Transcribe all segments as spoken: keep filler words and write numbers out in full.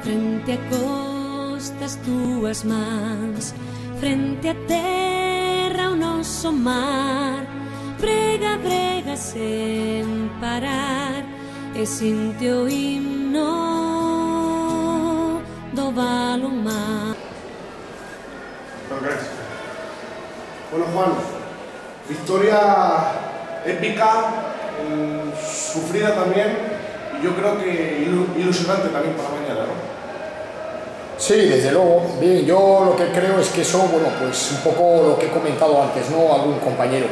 frente a costas túas mans, frente a terra o noso mar, brega, brega sen parar, e sinte o himno do balonmán. Gracias. Bueno, Juan, victoria épica, mmm, sufrida también, y yo creo que ilusionante también para mañana, ¿no? Sí, desde luego. Bien, yo lo que creo es que eso, bueno, pues un poco lo que he comentado antes, ¿no? Algún compañero.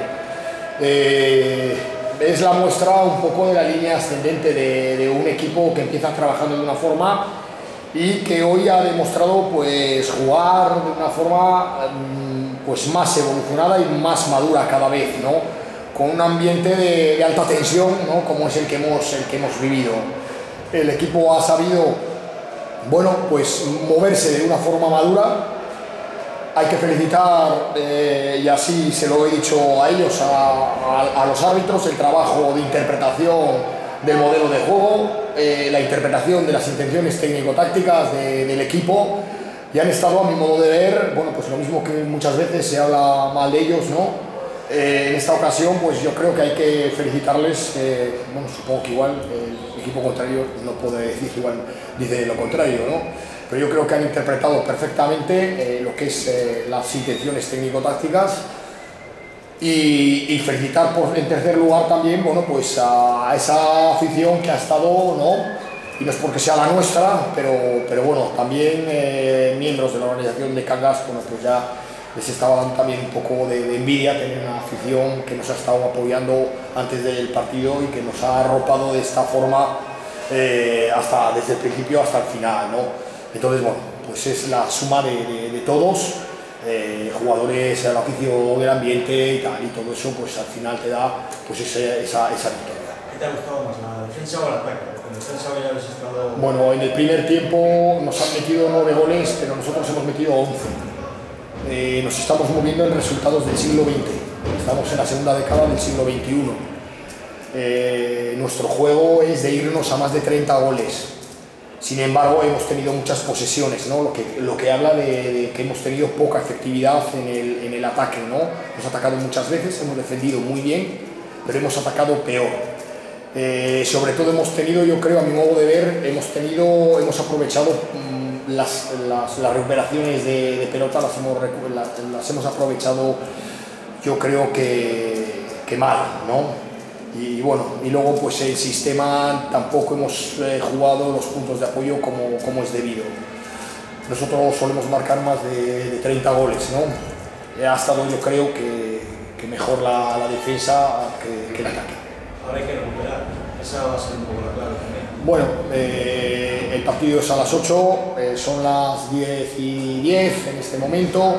Eh, es la muestra un poco de la línea ascendente de, de un equipo que empieza trabajando de una forma y que hoy ha demostrado pues jugar de una forma pues más evolucionada y más madura cada vez, ¿no? Con un ambiente de, de alta tensión, ¿no? Como es el que hemos, el que hemos vivido. El equipo ha sabido, bueno, pues moverse de una forma madura. Hay que felicitar, eh, y así se lo he dicho a ellos, a, a, a los árbitros, el trabajo de interpretación del modelo de juego, eh, la interpretación de las intenciones técnico-tácticas de, del equipo, y han estado, a mi modo de ver, bueno, pues lo mismo que muchas veces se habla mal de ellos, ¿no? Eh, en esta ocasión, pues yo creo que hay que felicitarles, eh, bueno, supongo que igual el equipo contrario no puede decir igual, dice lo contrario, ¿no? Pero yo creo que han interpretado perfectamente eh, lo que es eh, las intenciones técnico-tácticas y, y felicitar por, en tercer lugar también, bueno, pues a, a esa afición que ha estado, ¿no? Y no es porque sea la nuestra, pero, pero bueno, también eh, miembros de la organización de Cangas, bueno, pues ya les estaba dando también un poco de, de envidia tener una afición que nos ha estado apoyando antes del partido y que nos ha arropado de esta forma eh, hasta, desde el principio hasta el final, ¿no? Entonces, bueno, pues es la suma de, de, de todos, eh, jugadores, el afición del ambiente y tal, y todo eso pues al final te da pues ese, esa, esa victoria. ¿Qué te ha gustado más, la defensa o el ataque? Porque en defensa ya habéis estado... Bueno, en el primer tiempo nos han metido nueve goles, pero nosotros hemos metido once. Eh, nos estamos moviendo en resultados del siglo veinte, estamos en la segunda década del siglo veintiuno. Eh, nuestro juego es de irnos a más de treinta goles, sin embargo hemos tenido muchas posesiones, ¿no? Lo que, lo que habla de, de que hemos tenido poca efectividad en el, en el ataque, ¿no? Hemos atacado muchas veces, hemos defendido muy bien, pero hemos atacado peor. Eh, sobre todo hemos tenido, yo creo, a mi modo de ver, hemos tenido, hemos aprovechado mmm, Las, las, las recuperaciones de, de pelota las hemos, las, las hemos aprovechado, yo creo que, que mal, ¿no? Y, y bueno, y luego pues el sistema tampoco hemos eh, jugado los puntos de apoyo como, como es debido. Nosotros solemos marcar más de, de treinta goles, ¿no? Ha estado, yo creo que, que mejor la, la defensa que, que el ataque. Ahora hay que recuperar, esa va a ser un poco la clave también. Bueno, eh, el partido es a las ocho, eh, son las diez y diez en este momento.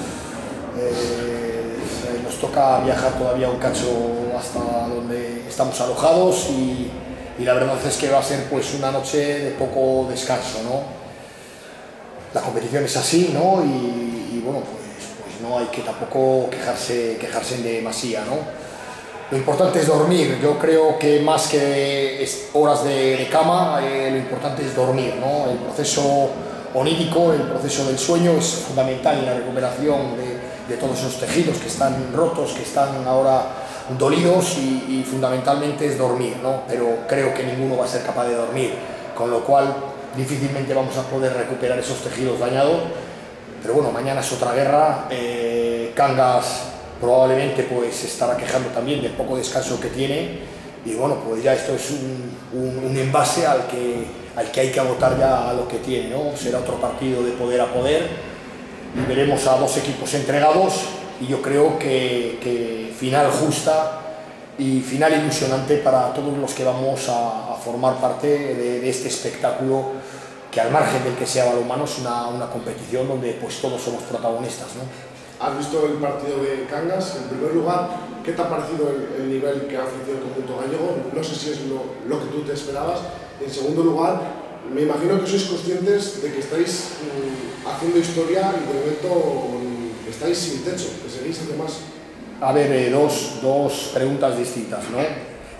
Eh, nos toca viajar todavía un cacho hasta donde estamos alojados y, y la verdad es que va a ser pues una noche de poco descanso, ¿no? La competición es así, ¿no? Y, y bueno, pues, pues no hay que tampoco quejarse, quejarse en demasía, ¿no? Lo importante es dormir, yo creo que más que horas de, de cama, eh, lo importante es dormir, ¿no? El proceso onírico, el proceso del sueño es fundamental en la recuperación de, de todos esos tejidos que están rotos, que están ahora dolidos y, y fundamentalmente es dormir, ¿no? Pero creo que ninguno va a ser capaz de dormir, con lo cual difícilmente vamos a poder recuperar esos tejidos dañados, pero bueno, mañana es otra guerra, eh, Cangas probablemente pues estará quejando también del poco descanso que tiene y bueno, pues ya esto es un, un, un envase al que, al que hay que agotar ya a lo que tiene, ¿no? Será otro partido de poder a poder y veremos a dos equipos entregados y yo creo que, que final justa y final ilusionante para todos los que vamos a, a formar parte de, de este espectáculo que al margen del que sea balonmano es una, una competición donde pues todos somos protagonistas, ¿no? Has visto el partido de Cangas. En primer lugar, ¿qué te ha parecido el, el nivel que ha ofrecido el conjunto gallego? No sé si es lo, lo que tú te esperabas. En segundo lugar, me imagino que sois conscientes de que estáis mmm, haciendo historia y de momento mmm, estáis sin techo, que seguís además. A ver, eh, dos, dos preguntas distintas, ¿no?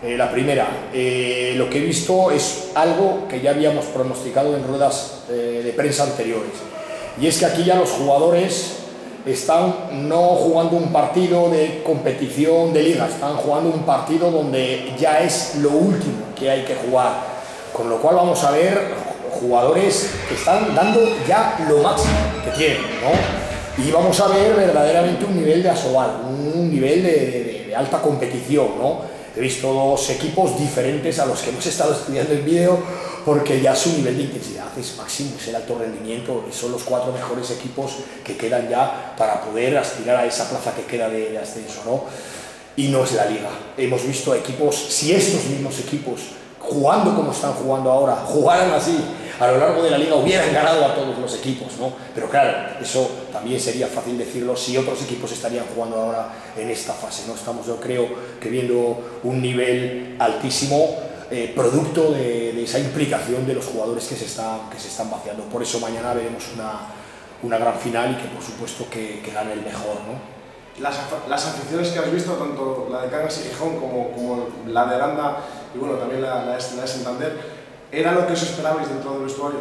Eh, la primera, eh, lo que he visto es algo que ya habíamos pronosticado en ruedas eh, de prensa anteriores, y es que aquí ya los jugadores están no jugando un partido de competición de liga, están jugando un partido donde ya es lo último que hay que jugar, con lo cual vamos a ver jugadores que están dando ya lo máximo que tienen, ¿no? Y vamos a ver verdaderamente un nivel de Asobal, un nivel de, de, de alta competición, ¿no? He visto dos equipos diferentes a los que hemos estado estudiando en vídeo, porque ya su nivel de intensidad es máximo, es el alto rendimiento, y son los cuatro mejores equipos que quedan ya para poder aspirar a esa plaza que queda de, de ascenso, ¿no? Y no es la liga. Hemos visto equipos, si estos mismos equipos, jugando como están jugando ahora, jugaran así a lo largo de la liga, hubieran ganado a todos los equipos, ¿no? Pero claro, eso también sería fácil decirlo si otros equipos estarían jugando ahora en esta fase, ¿no? Estamos, yo creo, que viendo un nivel altísimo, eh, producto de, de esa implicación de los jugadores que se están, que se están vaciando. Por eso mañana veremos una, una gran final y que por supuesto que, que gane el mejor, ¿no? Las, las aficiones que has visto, tanto la de Cangas y Gijón como, como la de Aranda y bueno, también la, la, de, la de Santander, ¿era lo que os esperabais dentro del vestuario?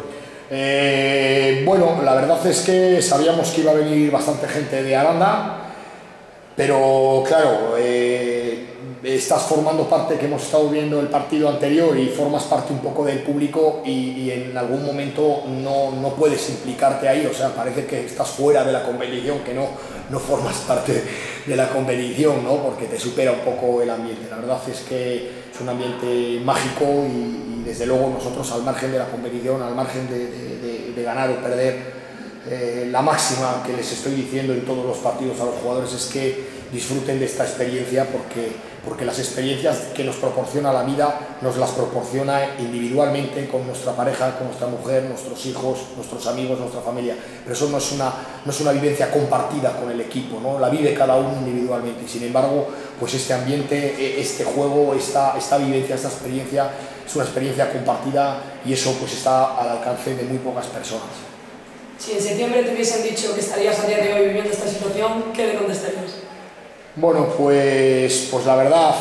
Eh, bueno, la verdad es que sabíamos que iba a venir bastante gente de Aranda, pero claro, eh, estás formando parte, que hemos estado viendo el partido anterior y formas parte un poco del público y, y en algún momento no, no puedes implicarte ahí, o sea, parece que estás fuera de la competición, que no, no formas parte de la competición, ¿no? Porque te supera un poco el ambiente. La verdad es que es un ambiente mágico y, y desde luego nosotros, al margen de la competición, al margen de, de, de, de ganar o perder, eh, la máxima que les estoy diciendo en todos los partidos a los jugadores es que disfruten de esta experiencia, porque, porque las experiencias que nos proporciona la vida nos las proporciona individualmente con nuestra pareja, con nuestra mujer, nuestros hijos, nuestros amigos, nuestra familia, pero eso no es una, no es una vivencia compartida con el equipo, ¿no? La vive cada uno individualmente y sin embargo pues este ambiente, este juego, esta, esta vivencia, esta experiencia es una experiencia compartida y eso pues está al alcance de muy pocas personas. Si en septiembre te hubiesen dicho que estarías a día de hoy viviendo esta situación, ¿qué le contestarías? Bueno, pues, pues la verdad,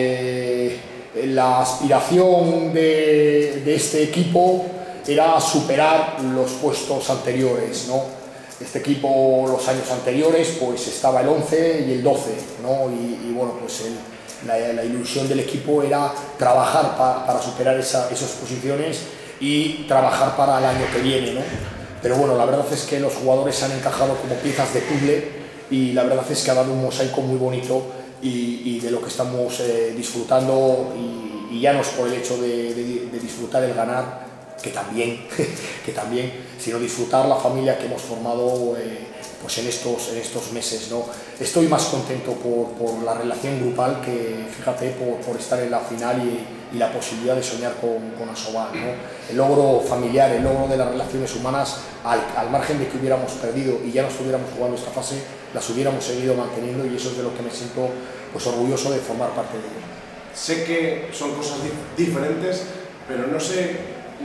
eh, la aspiración de, de este equipo era superar los puestos anteriores, ¿no? Este equipo, los años anteriores, pues estaba el once y el doce, ¿no? Y, y bueno, pues el, la, la ilusión del equipo era trabajar pa, para superar esa, esas posiciones y trabajar para el año que viene, ¿no? Pero bueno, la verdad es que los jugadores se han encajado como piezas de puzzle y la verdad es que ha dado un mosaico muy bonito y, y de lo que estamos eh, disfrutando y, y ya no es por el hecho de, de, de disfrutar el ganar, que también, que también, sino disfrutar la familia que hemos formado eh, pues en, estos, en estos meses, ¿no? Estoy más contento por, por la relación grupal que, fíjate, por, por estar en la final y, y la posibilidad de soñar con, con Asobal, ¿no? El logro familiar, el logro de las relaciones humanas, al, al margen de que hubiéramos perdido y ya no estuviéramos jugando esta fase, las hubiéramos seguido manteniendo y eso es de lo que me siento pues, orgulloso de formar parte de ello. Sé que son cosas di diferentes, pero no sé,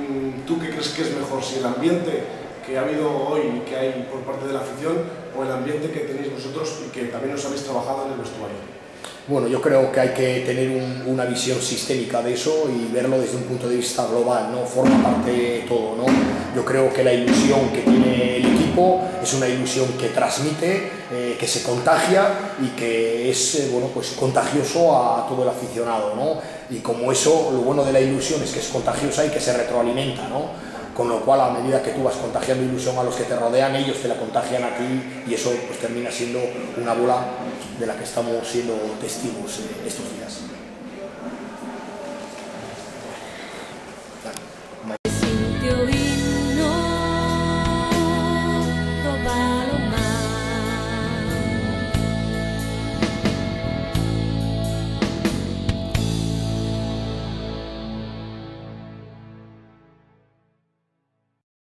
¿tú qué crees que es mejor? Si el ambiente que ha habido hoy y que hay por parte de la afición o el ambiente que tenéis vosotros y que también os habéis trabajado en el vestuario. Bueno, yo creo que hay que tener un, una visión sistémica de eso y verlo desde un punto de vista global, ¿no? Forma parte de todo, ¿no? Yo creo que la ilusión que tiene el equipo es una ilusión que transmite, eh, que se contagia y que es eh, bueno, pues contagioso a, a todo el aficionado, ¿no? Y como eso, lo bueno de la ilusión es que es contagiosa y que se retroalimenta, ¿no? Con lo cual, a medida que tú vas contagiando ilusión a los que te rodean, ellos te la contagian a ti y eso pues termina siendo una bola de la que estamos siendo testigos eh, estos días.